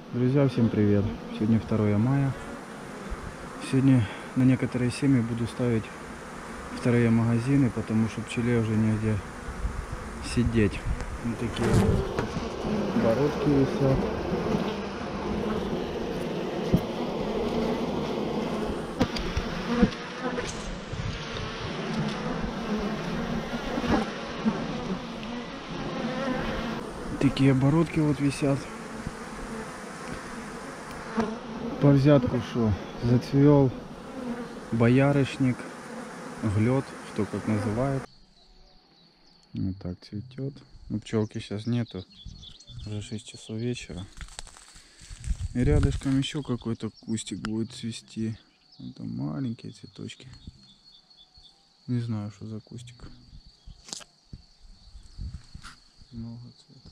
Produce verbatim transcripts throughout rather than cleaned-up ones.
Друзья, всем привет! Сегодня второе мая. Сегодня на некоторые семьи буду ставить вторые магазины, потому что пчеле уже негде сидеть. Вот такие бородки висят. Такие оборотки вот висят. По взятку что? Зацвел боярышник, глед, что как называют. Вот так цветет. Ну, пчелки сейчас нету. Уже шесть часов вечера. И рядышком еще какой-то кустик будет цвести. Это маленькие цветочки. Не знаю, что за кустик. Много цвета.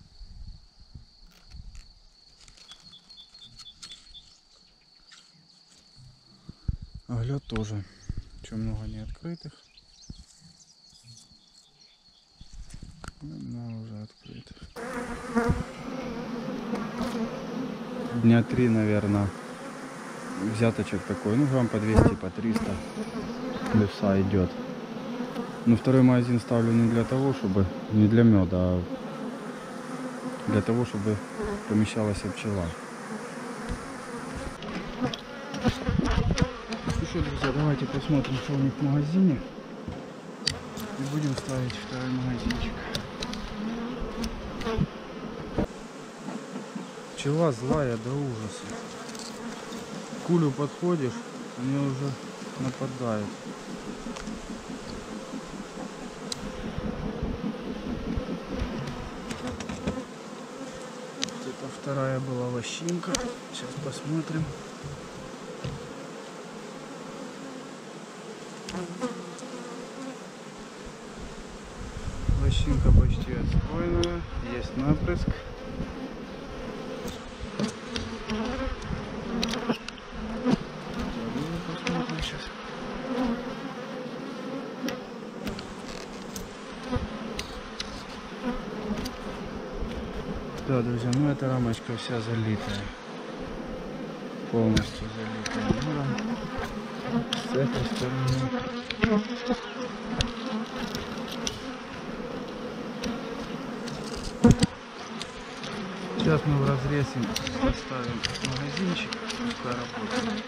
А лед тоже. Еще много не открытых. Много уже открытых. Дня три, наверное, взяточек такой. Ну, грамм по двести, по триста. Левса идет. Но второй магазин ставлю не для того, чтобы... Не для меда, а для того, чтобы помещалась пчела. Еще, друзья, давайте посмотрим, что у них в магазине. И будем ставить второй магазинчик. Пчела злая до ужаса. К улю подходишь, они уже нападают. Это вторая была лощинка. Сейчас посмотрим. Лощинка почти отстроенная, есть напрыск. Посмотрим сейчас. Да, друзья, ну эта рамочка вся залитая. Полностью залитая медом. С этой стороны. Сейчас мы в разрез поставим магазинчик, пускай работает.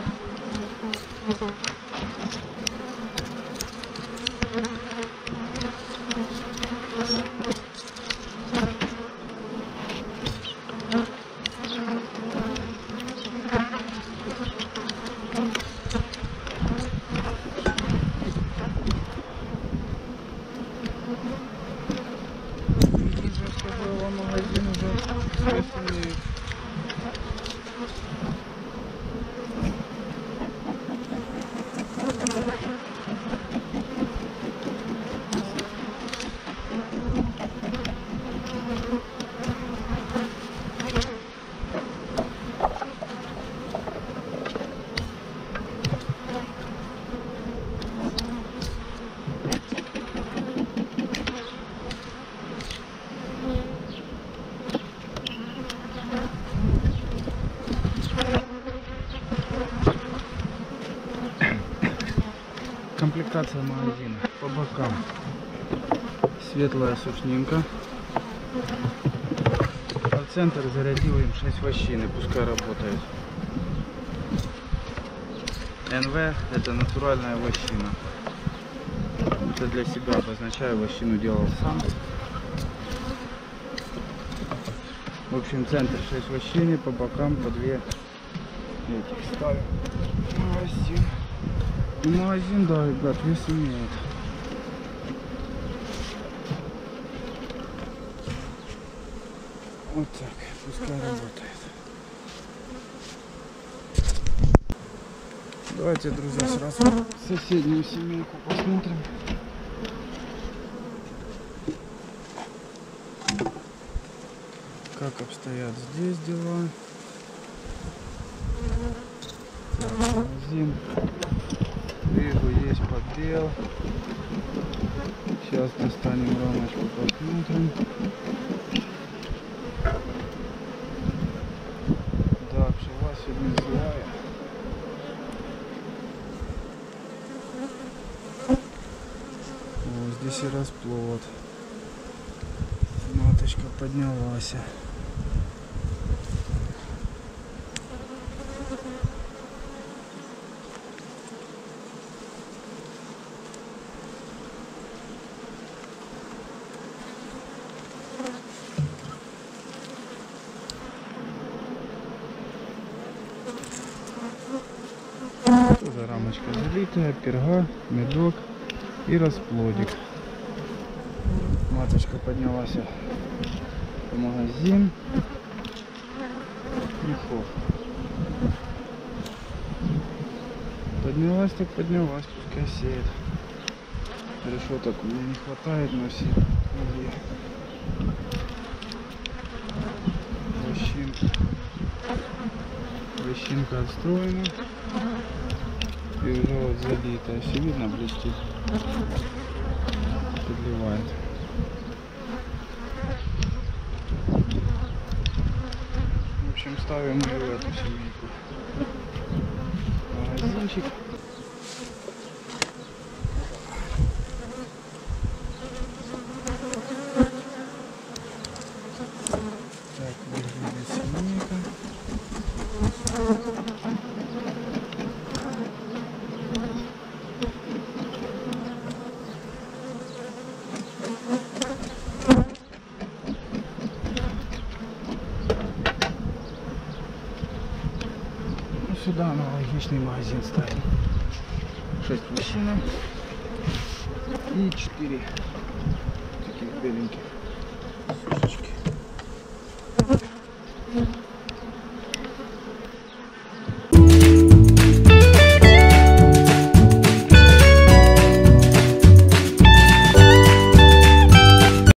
Магазин уже имеет. Комплектация магазина. По бокам светлая сушнинка. А в центр зарядил им шесть вощин, и пускай работает. эн вэ это натуральная вощина. Это для себя обозначаю, вощину делал сам. В общем, центр шесть вощин, по бокам по две этих ставим. Магазин. Ну, магазин, да, ребят, вес имеет. Вот так, пускай работает. Давайте, друзья, сразу соседнюю семейку посмотрим. Как обстоят здесь дела. Так, магазин. Вижу, есть подбел. Сейчас достанем рамочку, посмотрим. піднизує. О, здесь и расплод. Маточка поднялась. Тоже рамочка залитая, перга, медок и расплодик. Маточка поднялась в магазин. И хоп. Поднялась так поднялась, пускай сеет. Решеток у меня не хватает на все. Вощинка. Вощинка отстроена. И уже вот залитая. Все видно, блестит. Подливает. В общем, ставим ее в эту семейку. Магазинчик. Так, выглядит семейка. Сюда аналогичный магазин ставим. шесть мужчин и четыре таких беленьких.